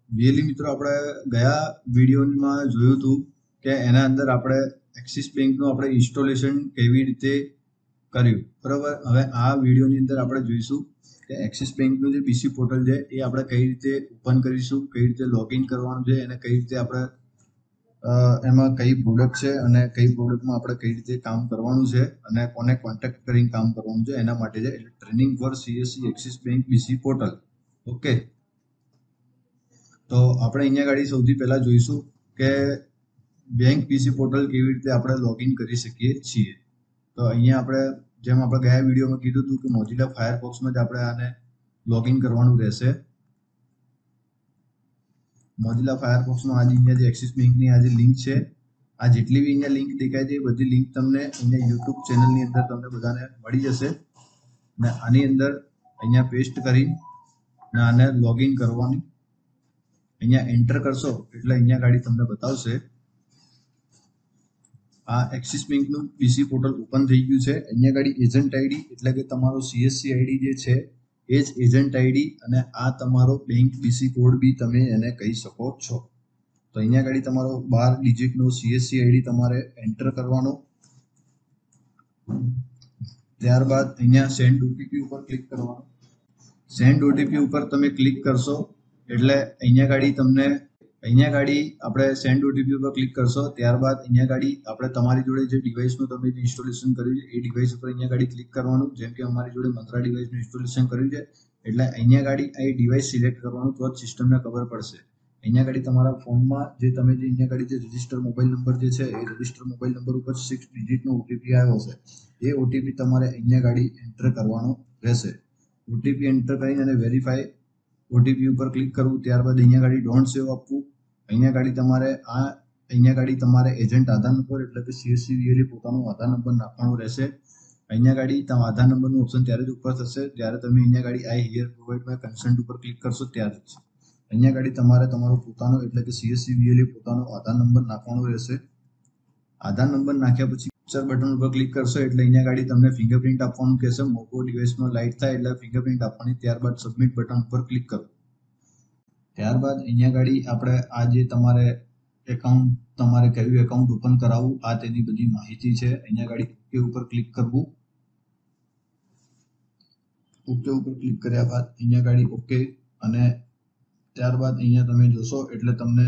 VLE મિત્રો આપણે ગયા વિડીયોમાં જોયું હતું કે એના અંદર આપણે એક્સિસ બેંકનું આપણે ઇન્સ્ટોલેશન કેવી રીતે કર્યું, બરાબર. હવે આ વિડીયોની અંદર આપણે જોઈશું કે એક્સિસ બેંકનું જે બીસી પોર્ટલ છે એ આપણે કઈ રીતે ઓપન કરીશું, કઈ રીતે લોગિન કરવાનું છે અને કઈ રીતે આપણે એમાં કઈ પ્રોડક્ટ છે અને કઈ પ્રોડક્ટમાં આપણે કઈ રીતે કામ કરવાનું છે અને કોને કોન્ટેક્ટ કરીને કામ કરવાનું છે એના માટે છે. એટલે training for CSC Axis bank BC portal. Okay, તો આપણે અહીંયા ગાડી સૌથી પહેલા જોઈશું કે બેંક બીસી પોર્ટલ કેવી રીતે આપણે લોગિન કરી શકીએ છીએ. તો અહીંયા આપણે જેમ આપણે ગયા વિડીયોમાં કીધું હતું કે મોઝિલા ફાયરફોક્સમાં જ આપણે આને લોગિન કરવાનું રહેશે. મોઝિલા ફાયરફોક્સનો આજે અહીંયા જે એક્સિસ બેંકની આ જે લિંક છે, આ જેટલી બી અહીંયા લિંક દેખાય છે એ બધી લિંક તમને અહીંયા યુટ્યુબ ચેનલની અંદર તમને બધાને મળી જશે. અને આની અંદર અહીંયા પેસ્ટ કરી અને આને લોગિન કરવાની અહીંયા એન્ટર કરશો એટલે અહીંયા ગાડી તમને બતાવશે આ એક્સિસ બેંકનું બીસી પોર્ટલ ઓપન થઈ ગયું છે. અહીંયા ગાડી એજન્ટ આઈડી એટલે કે તમારો સીએસસી આઈડી જે છે એ જ એજન્ટ આઈડી અને આ તમારો બેંક બીસી કોડ બી તમે એને કહી શકો છો. તો અહીંયા ગાડી તમારો 12 ડિજિટનો સીએસસી આઈડી તમારે એન્ટર કરવાનો. ત્યારબાદ અહીંયા સેન્ડ ઓટીપી ઉપર ક્લિક કરવાનું. સેન્ડ ઓટીપી ઉપર તમે ક્લિક કરશો એટલે અહીંયા ગાડી આપણે સેન્ડ ઓટીપી ઉપર ક્લિક કરશો. ત્યારબાદ અહીંયા ગાડી આપણે તમારી જોડે જે ડિવાઇસનું તમે જે ઇન્સ્ટોલેશન કર્યું છે એ ડિવાઇસ ઉપર અહીંયા ગાડી ક્લિક કરવાનું. જેમ કે અમારી જોડે મંત્રા ડિવાઇસનું ઇન્સ્ટોલેશન કર્યું છે એટલે અહીંયા ગાડી આ ડિવાઇસ સિલેક્ટ કરવાનું, તો જ સિસ્ટમને ખબર પડશે. અહીંયા ગાડી તમારા ફોનમાં જે તમે જે અહીંયા ગાડી જે રજિસ્ટર મોબાઈલ નંબર જે છે એ રજિસ્ટર મોબાઈલ નંબર ઉપર 6 ડિજિટનો ઓટીપી આવ્યો છે એ ઓટીપી તમારે અહીંયા ગાડી એન્ટર કરવાનો રહેશે. ઓટીપી એન્ટર કરીને અને વેરીફાઈ ઓટીપી ઉપર ક્લિક કરવું. ત્યારબાદ અહીંયા ગાડી ડોન્ટ સેવ આપવું. અહીંયા ગાડી તમારે એજન્ટ આધાર નંબર એટલે કે સીએસસી વીએલઈ પોતાનો આધાર નંબર નાખવાનો રહેશે. અહીંયા ગાડી આધાર નંબરનું ઓપ્શન ત્યારે જ ઉપર થશે જ્યારે તમે અહીંયા ગાડી I here provide my consent ઉપર ક્લિક કરશો ત્યારે જ. અહીંયા ગાડી તમારે તમારો પોતાનો એટલે કે સીએસસી વીએલઈ પોતાનો આધાર નંબર નાખવાનો રહેશે. આધાર નંબર નાખ્યા પછી કેપ્ચર બટન ઉપર ક્લિક કરશો એટલે અહીંયા ગાડી તમને ફિંગરપ્રિન્ટ આપવાનું કહેશે. મોકો ડિવાઇસમાં લાઇટ થાય એટલે ફિંગરપ્રિન્ટ આપવાની. ત્યારબાદ સબમિટ બટન ઉપર ક્લિક કરો. ત્યારબાદ અહીંયા ગાડી આપણે આ જે તમારે કયું એકાઉન્ટ ઓપન કરાવવું આ તેની બધી માહિતી છે. અહીંયા ગાડી ઓકે ઉપર ક્લિક કરવું. ઓકે ઉપર ક્લિક કર્યા બાદ અહીંયા ગાડી ઓકે અને ત્યારબાદ અહીંયા તમે જોશો એટલે તમને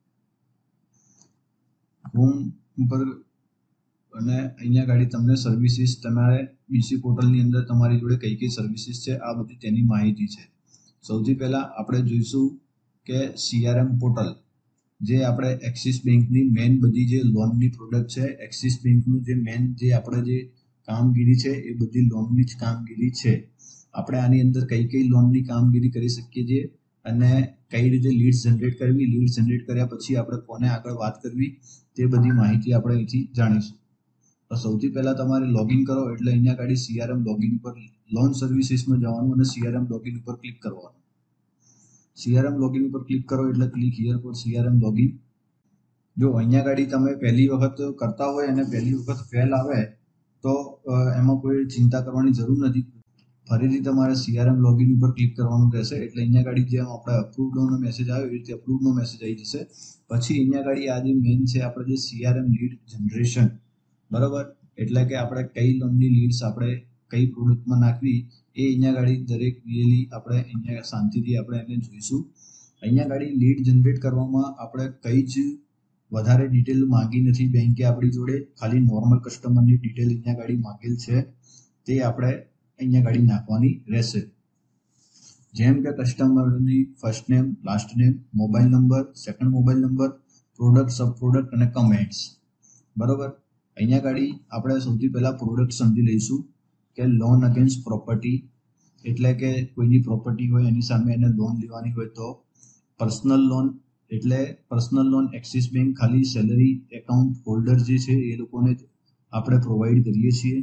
હોમ ઉપર અને અહીંયા ગાડી તમને સર્વિસીસ તમારે બીસી પોર્ટલની અંદર તમારી જોડે કઈ કઈ સર્વિસીસ છે આ બધી તેની માહિતી છે. સૌથી પહેલા આપણે જોઈશું કે સીઆરએમ પોર્ટલ જે આપણે એક્સિસ બેંકની મેન બધી જે લોનની પ્રોડક્ટ છે, એક્સિસ બેંકનું જે મેન જે આપણે જે કામગીરી છે એ બધી લોનની જ કામગીરી છે. આપણે આની અંદર કઈ કઈ લોનની કામગીરી કરી શકીએ છીએ અને કઈ રીતે લીડ્સ જનરેટ કરવી, લીડ જનરેટ કર્યા પછી આપણે કોને આગળ વાત કરવી તે બધી માહિતી આપણે અહીંથી જાણીશું. તો સૌથી પહેલા તમારે લોગિન કરો એટલે અહીંયા ગાડી સીઆરએમ લોગિન ઉપર લોન સર્વિસીસમાં જવાનું અને સીઆરએમ લોગિન ઉપર ક્લિક કરવાનું. સીઆરએમ લોગિન ઉપર ક્લિક કરો એટલે click here for CRM login. જો અહીંયા ગાડી તમે પહેલી વખત કરતા હોય અને પહેલી વખત ફેલ આવે તો એમાં કોઈ ચિંતા કરવાની જરૂર નથી. ફરીથી તમારે સીઆરએમ લોગિન ઉપર ક્લિક કરવાનું રહેશે એટલે અહીંયા ગાડી જેમ આપણે અપ્રૂવડનો મેસેજ આવ્યો એ રીતે અપ્રૂવનો મેસેજ આવી જશે. પછી અહીંયા ગાડી આ જે મેઇન છે આપણે જે સીઆરએમ લીડ જનરેશન, બરાબર, એટલે કે આપણે કઈ લોનની લીડ્સ આપણે કઈ પ્રોડક્ટમાં નાખવી એ અહીંયા ગાડી દરેક વીએલઈ આપણે અહીંયા શાંતિથી આપણે એને જોઈશું. અહીંયા ગાડી લીડ જનરેટ કરવામાં આપણે કઈ જ વધારે ડિટેલ માંગી નથી બેંકે આપણી જોડે, ખાલી નોર્મલ કસ્ટમરની ડિટેલ અહીંયા ગાડી માંગેલ છે તે આપણે અહીંયા ગાડી નાખવાની રહેશે. જેમ કે કસ્ટમરની first name, last name, mobile number, second mobile number, product, sub product અને કમેન્ટ્સ, બરોબર. અહીંયા ગાડી આપણે સૌથી પહેલા પ્રોડક્ટ સમજી લઈશું કે લોન અગેન્સ્ટ પ્રોપર્ટી એટલે કે કોઈની પ્રોપર્ટી હોય એની સામે એને લોન લેવાની હોય તો. પર્સનલ લોન એટલે પર્સનલ લોન એક્સિસ બેંક ખાલી સેલરી એકાઉન્ટ હોલ્ડર જે છે એ લોકોને આપણે પ્રોવાઈડ કરીએ છીએ.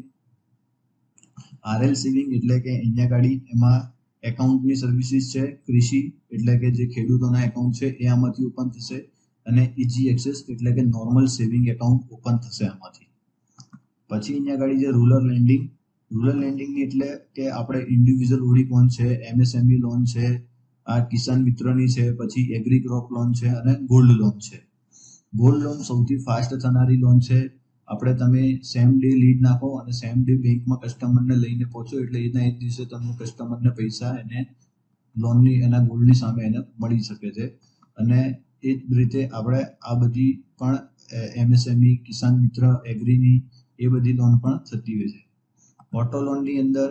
આરએલ સેવિંગ એટલે કે અહીંયા ગાડી એમાં એકાઉન્ટની સર્વિસીસ છે. કૃષિ એટલે કે જે ખેડૂતોના એકાઉન્ટ છે એ આમાંથી ઓપન થશે અને ઇઝી એક્સેસ એટલે કે નોર્મલ સેવિંગ એકાઉન્ટ ઓપન થશે આમાંથી. પછી અહીંયા ગાડી જે રૂરલ લેન્ડિંગની એટલે કે આપણે ઇન્ડિવિજ્યુઅલ ઓડી લોન છે, એમએસએમઈ લોન છે, આ કિસાન મિત્રની છે, પછી એગ્રી ક્રોપ લોન છે અને ગોલ્ડ લોન છે. ગોલ્ડ લોન સૌથી ફાસ્ટ થનારી લોન છે. આપણે તમે સેમ ડે લીડ નાખો અને સેમ ડે બેંકમાં કસ્ટમરને લઈને પહોંચો એટલે એના એક દિવસે તમને કસ્ટમરને પૈસા એને લોનની એના ગોલ્ડની સામે એને મળી શકે છે. અને એ જ રીતે આપણે આ બધી પણ MSME, કિસાન મિત્ર, એગ્રીની એ બધી લોન પણ થતી હોય છે. ઓટો લોનની અંદર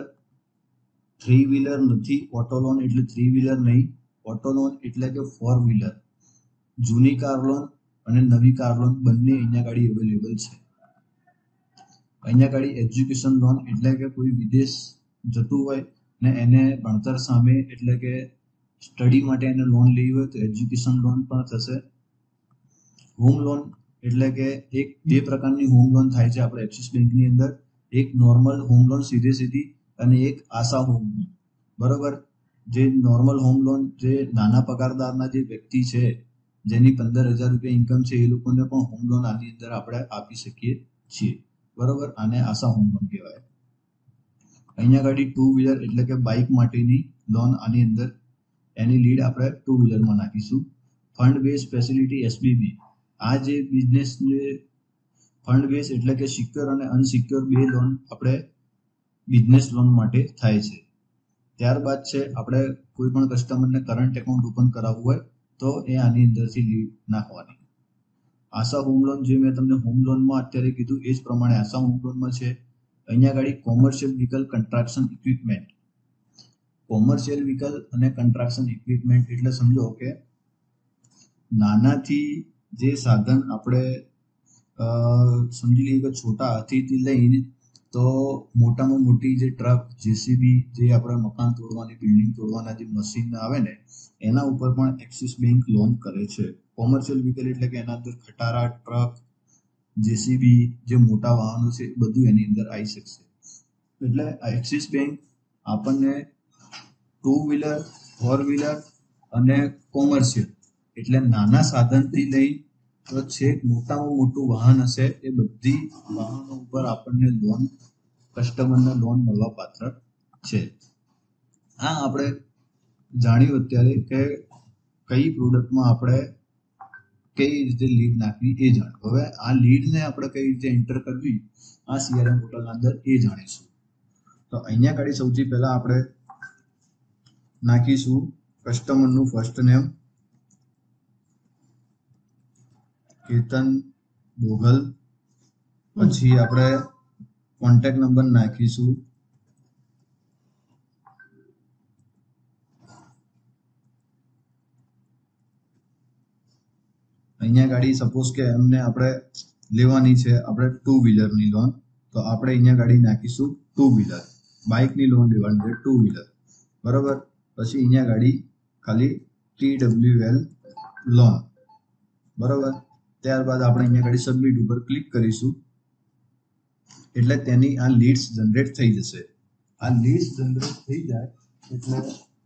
3 વ્હીલર નથી. ઓટો લોન એટલે 3 વ્હીલર નહીં. ઓટો લોન એટલે કે 4 વ્હીલર. જૂની કાર લોન અને નવી કાર લોન બંને અહીંયા ગાડી અવેલેબલ છે. અહીંયા ગાડી એજ્યુકેશન લોન એટલે કે કોઈ વિદેશ જતું હોય ને એને ભણતર સામે એટલે કે સ્ટડી માટે એને લોન લેવી હોય તો એજ્યુકેશન લોન પણ થશે. હોમ લોન એટલે કે બે પ્રકારની હોમ લોન થાય છે આપણે એક્સિસ બેંકની અંદર. એક નોર્મલ હોમ લોન સીધી અને એક આશા હોમ લોન. બરોબર. જે નોર્મલ હોમ લોન જે નાના પગારદારના જે વ્યક્તિ છે જેની 15,000 રૂપિયા ઇન્કમ છે એ લોકોને પણ હોમ લોન આની અંદર આપણે આપી શકીએ છીએ. બરોબર. આને આશા હોમ લોન કહેવાય. અહીંયા ગાડી 2 વ્હીલર એટલે કે બાઇક માટેની લોન આની અંદર એની લીડ આપણે 2 વ્હીલરમાં નાખીશું. Fund base facility SBB. આ જે બિઝનેસ ફંડ બેઝ એટલે કે સિક્યોર અને અનસિક્યોર બે લોન આપણે બિઝનેસ લોન માટે થાય છે. ત્યારબાદ છે આપણે કોઈ પણ કસ્ટમરને કરંટ એકાઉન્ટ ઓપન કરાવવું હોય તો એ આની અંદરથી લીડ નાખવાની. આશા હોમ લોન જે મેં તમને હોમ લોનમાં અત્યારે કીધું એ જ પ્રમાણે આશા હોમ લોનમાં છે. અહીંયા ગાડી commercial vehicle construction equipment. Commercial vehicle અને કન્સ્ટ્રક્શન ઇક્વિપમેન્ટ એટલે સમજો કે નાનાથી જે સાધન આપણે સમજી લઈએ કે છોટા હાથીથી લઈને તો મોટામાં મોટી જે ટ્રક, જેસીબી, જે આપણે મકાન તોડવાની, બિલ્ડિંગ તોડવાના જે મશીન આવે ને એના ઉપર પણ એક્સિસ બેંક લોન કરે છે. કોમર્શિયલ વ્હીકલ એટલે કે એના અંદર ખટારા, ટ્રક, જેસીબી જે મોટા વાહનો છે બધું એની અંદર આવી શકશે. એટલે એક્સિસ બેંક આપણને 2 વ્હીલર, 4 વ્હીલર અને કોમર્શિયલ એટલે નાના સાધનથી લઈ તો છેક મોટામાં મોટું વાહન હશે એ બધી વાહનો ઉપર આપણને લોન, કસ્ટમરને લોન મળવા પાત્ર છે. આ આપણે જાણ્યું અત્યારે કે કઈ પ્રોડક્ટમાં આપણે કઈ રીતે લીડ નાખવી એ જાણ્યું. હવે આ લીડને આપણે કઈ રીતે એન્ટર કરવી આ CRM પોર્ટલના અંદર એ જાણીશું. તો અહીંયા આગળ સૌથી પહેલા આપણે નાખીશું કસ્ટમરનું ફર્સ્ટ નેમ કેતન બોગલ. પછી આપણે કોન્ટેક્ટ નંબર નાખીશું અહીંયા ગાડી સપોઝ કે એમને આપણે લેવાની છે આપણે 2 વ્હીલરની લોન તો આપણે અહીંયા ગાડી નાખીશું 2 વ્હીલર. બાઇકની લોન લેવાની છે 2 વ્હીલર. બરોબર. પછી અહીંયા ગાડી ખાલી TWL લોન. બરોબર. ત્યારબાદ આપણે અહીંયા ગાડી સબમિટ ઉપર ક્લિક કરીશું એટલે તેની આ લીડ્સ જનરેટ થઈ જશે. આ લીડ્સ જનરેટ થઈ જાય એટલે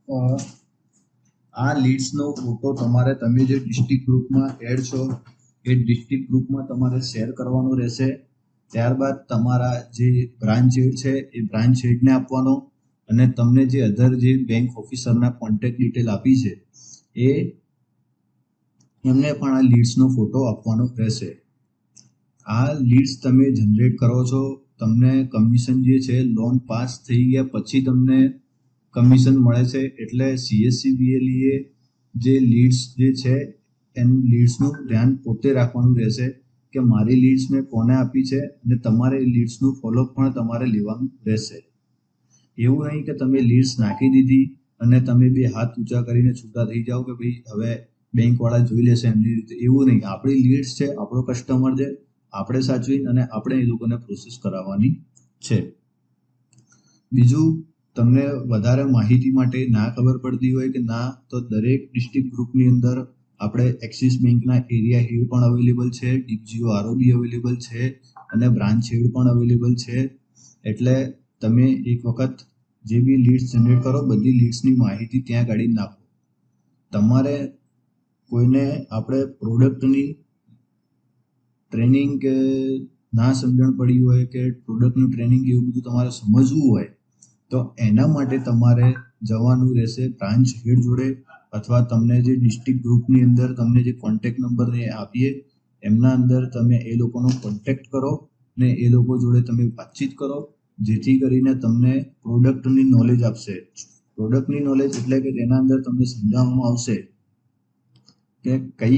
આ લીડ્સનો ફોટો તમે જે ડિસ્ટ્રિક્ટ ગ્રુપમાં એડ છો એ ડિસ્ટ્રિક્ટ ગ્રુપમાં તમારે શેર કરવાનો રહેશે. ત્યારબાદ તમારા જે બ્રાન્ચ હેડ છે એ બ્રાન્ચ હેડને આપવાનો અને તમને જે અધર જે બેંક ઓફિસરના કોન્ટેક્ટ ડિટેલ આપી છે એ એમને પણ આ લીડ્સનો ફોટો આપવાનો રહેશે. આ લીડ્સ તમે જનરેટ કરો છો, તમને કમિશન જે છે લોન પાસ થઈ ગયા પછી તમને કમિશન મળે છે. એટલે CSCBLE જે લીડ્સ જે છે એની લીડ્સનું ધ્યાન પોતે રાખવાનું રહેશે કે મારી લીડ્સ મેં કોને આપી છે અને તમારે લીડ્સનું ફોલોઅપ પણ તમારે લેવાનું રહેશે. એવું નહીં કે તમે લીડ્સ નાખી દીધી અને તમે બે હાથ ઊંચા કરીને છૂટા થઈ જાઓ કે ભાઈ હવે બેંકવાળા જોઈ લેશે એમની રીતે. એવું નહીં. આપણી લીડ્સ છે, આપણો કસ્ટમર છે, આપણે સાચવી અને આપણે એ લોકોને પ્રોસેસ કરાવવાની છે. બીજું, તમને વધારે માહિતી માટે ના ખબર પડતી હોય કે ના તો દરેક ડિસ્ટ્રિક્ટ ગ્રુપની અંદર આપણે એક્સિસ બેંકના એરિયા હેડ પણ અવેલેબલ છે, DGO ROB અવેલેબલ છે અને બ્રાન્ચ હેડ પણ અવેલેબલ છે. એટલે તમે એક વખત જે બી લીડ્સ જનરેટ કરો બધી લીડ્સની માહિતી ત્યાં ગાડી નાખો. તમારે કોઈને આપણે પ્રોડક્ટની ટ્રેનિંગ કે ના સમજણ પડી હોય કે પ્રોડક્ટનું ટ્રેનિંગ એવું બધું તમારે સમજવું હોય તો એના માટે તમારે જવાનું રહેશે બ્રાન્ચ હેડ જોડે અથવા તમને જે ડિસ્ટ્રિક્ટ ગ્રુપની અંદર તમને જે કોન્ટેક્ટ નંબર આપીએ એમના અંદર તમે એ લોકોનો કોન્ટેક્ટ કરો ને એ લોકો જોડે તમે વાતચીત કરો, જેથી કરીને તમને પ્રોડક્ટની નોલેજ આપશે. પ્રોડક્ટની નોલેજ એટલે કે તેના અંદર તમને સમજાવવામાં આવશે કે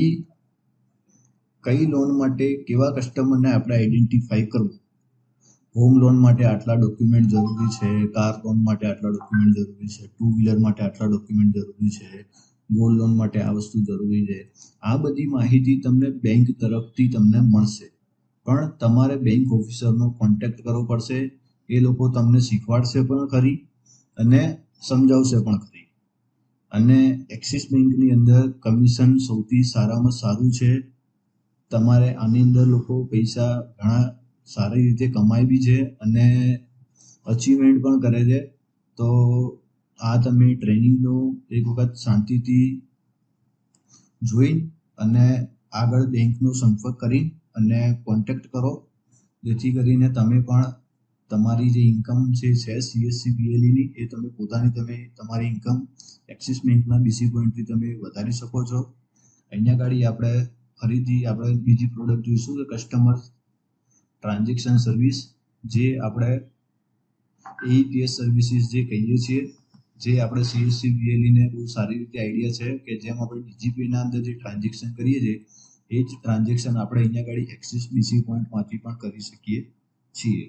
કઈ લોન માટે કેવા કસ્ટમરને આપણે આઈડેન્ટિફાઈ કરવું. હોમ લોન માટે આટલા ડોક્યુમેન્ટ જરૂરી છે, કાર લોન માટે આટલા ડોક્યુમેન્ટ જરૂરી છે, 2 વ્હીલર માટે આટલા ડોક્યુમેન્ટ જરૂરી છે, ગોલ્ડ લોન માટે આ વસ્તુ જરૂરી છે. આ બધી માહિતી તમને બેંક તરફથી તમને મળશે, પણ તમારે બેંક ઓફિસરનો કોન્ટેક્ટ કરવો પડશે. એ લોકો તમને શીખવાડશે પણ ખરી અને સમજાવશે પણ ખરી. અને એક્સિસ બેંકની અંદર કમિશન સૌથી સારામાં સારું છે. તમારે આની અંદર લોકો પૈસા ઘણા સારી રીતે કમાય બી છે અને અચીવમેન્ટ પણ કરે છે. તો આ તમે ટ્રેનિંગનો એક વખત શાંતિથી જોઈ અને આગળ બેંકનો સંપર્ક કરી અને કોન્ટેક્ટ કરો, જેથી કરીને તમે પણ તમારી જે ઇન્કમ છે CSC BLEની એ તમે તમારી ઇન્કમ એક્સિસ બેંકના BC પોઈન્ટથી તમે વધારી શકો છો. અહીંયા ગાડી આપણે ફરીથી બીજી પ્રોડક્ટ જોઈશું કે કસ્ટમર ટ્રાન્ઝેક્શન સર્વિસ, જે આપણે AETS સર્વિસીસ જે કહીએ છીએ, જે આપણે CSC BLEને બહુ સારી રીતે આઈડિયા છે કે જેમ આપણે DGPના અંદર જે ટ્રાન્ઝેક્શન કરીએ છીએ એ જ ટ્રાન્ઝેક્શન આપણે અહીંયા ગાડી એક્સિસ BC પોઈન્ટમાંથી પણ કરી શકીએ છીએ.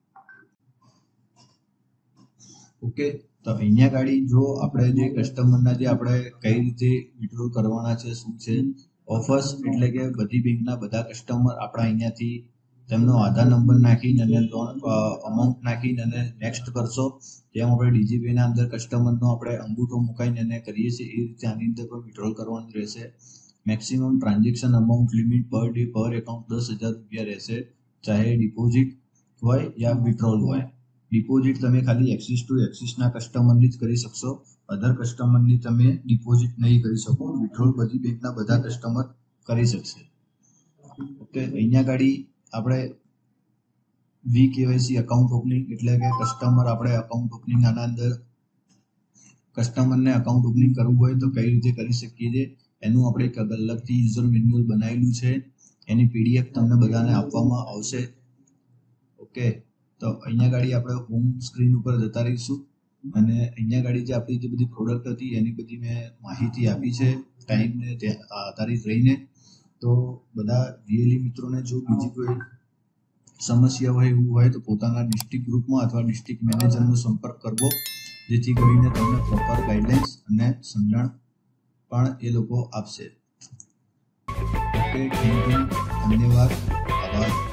ઓકે, તો અહીંયા ગાડી જો આપણે જે કસ્ટમરના જે આપણે કઈ રીતે વિડ્રો કરવાના છે, શું છે ઓફર્સ, એટલે કે બધી બેંકના બધા કસ્ટમર આપણા અહીંયાથી તેમનો આધાર નંબર નાખીને અને લોન અમાઉન્ટ નાખીને અને નેક્સ્ટ કરશો, જેમ આપણે DGPના અંદર કસ્ટમરનો આપણે અંગૂઠો મુકાઈને એને કરીએ છીએ એ રીતે આની અંદર પણ વિડ્રોલ કરવાનું રહેશે. Maximum transaction amount limit per day per account 10,000 રૂપિયા રહેશે, ચાહે ડિપોઝિટ હોય યા વિડ્રોલ હોય. ડિપોઝિટ તમે ખાલી એક્સિસના કસ્ટમરની જ કરી શકશો, અધર કસ્ટમરની તમે ડિપોઝિટ નહીં કરી શકો. વિડ્રોલ બધી બેંકના બધા કસ્ટમર કરી શકશે. ઓકે, અહીંયા ગાડી આપણે VKYC અકાઉન્ટ ઓપનિંગ એટલે કે કસ્ટમર આપણે અકાઉન્ટ ઓપનિંગ આના અંદર કસ્ટમરને અકાઉન્ટ ઓપનિંગ કરવું હોય તો કઈ રીતે કરી શકીએ છીએ એનું આપણે એક અલગથી યુઝર મેન્યુઅલ બનાવેલું છે, એની PDF તમને બધાને આપવામાં આવશે. ઓકે, તો અહીંયા ગાડી આપણે હોમ સ્ક્રીન ઉપર જતા રહીશું અને અહીંયા ગાડી જે આપણી જે બધી પ્રોડક્ટ હતી એની બધી મેં માહિતી આપી છે ટાઈમને આધારિત રહીને. તો બધા BLE મિત્રોને જો બીજી કોઈ સમસ્યા હોય એવું હોય તો પોતાના ડિસ્ટ્રિક્ટ ગ્રુપમાં અથવા ડિસ્ટ્રિક્ટ મેનેજરનો સંપર્ક કરવો, જેથી કરીને તમને પ્રોપર ગાઈડલાઇન્સ અને સમજણ પણ એ લોકો આપશે. ઓકે, થેન્ક યુ, ધન્યવાદ, આભાર.